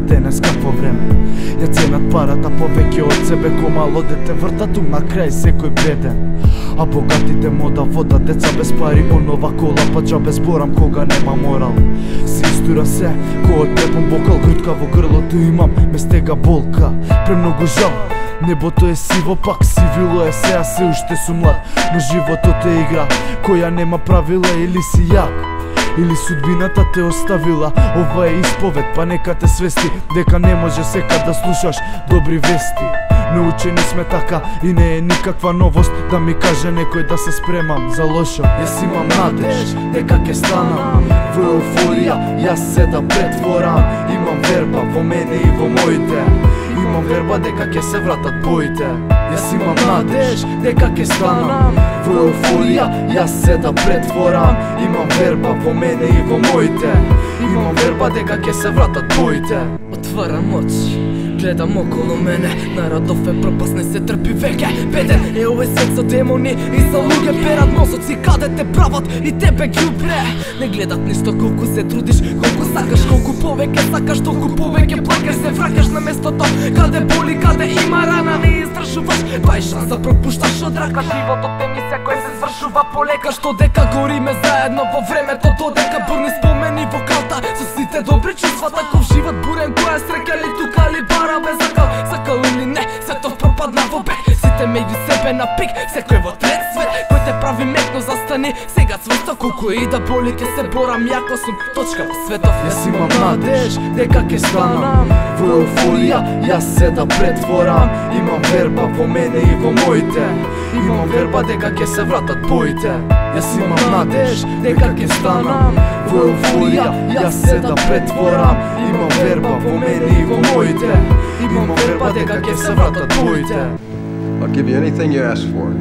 денес какво време. Ја ценат парата повеќе од себе, ко мало дете вртат ум на крај секој беден. А богатите мода вода деца без пари, онова кола па џабе зборам кога нема морал. Си истура се, кој трепам бокал, грудка во грлото имам, ме стега болка. Премногу жал, небото е сиво, пак сивило е се, а се уште сум млад. Но животот е игра, која нема правила, или си јак, или судбината те оставила. Ова е исповед, па нека те свести дека не може сека да слушаш добри вести. Научени сме така и не е никаква новост да ми каже некој да се спремам за лошо. Јас имам надеж дека ќе станам во еуфорија, јас се да претворам. Имам верба во мене и во моите, имам верба дека ќе се вратат боите. Јас имам надеж дека ќе станам во еуфорија, јас се да претворам. Имам верба во мене и во моите, имам верба дека ќе се вратат боите. Отварам очи, гледам околу мене, народов е пропаст, не се трпи веќе. Беден е овој свет со демони и со луѓе, перат мозоци каде те прават и тебе ги убре. Не гледат ништо колку се трудиш, колку сакаш, колку повеќе сакаш, толку повеќе плакаш. Се враќаш на местото каде боли, каде има рана, не издржуваш, па и шанса пропушташ од рака. Животот е мисија која се свршува полека, што дека гориме заедно во времето, додека бурни спомени во калта со сите добри чувства. Таков живот бурен, која среќа ли тука ли бара без закал, сакал или не, светот пропадна во бег. Сите меѓу себе на пик, секој во трет свет, кој те прави мекно застани. Сега цврсто колку и да боли, ке се борам, јако сум точка во светов. Јас имам надеж дека ќе станам во еуфорија, јас се да претворам. Имам верба во мене и во моите, имам верба дека ќе се вратат боите. Јас имам надеж дека ќе станам во еуфорија, јас се да претворам. Имам верба во мене и во моите, имам верба дека ќе се вратат боите. I'll give you anything you ask for,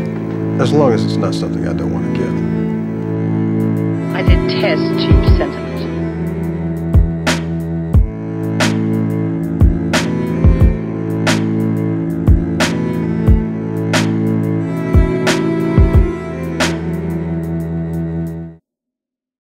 as long as it's not something I don't want to give. I detest cheap sentiment.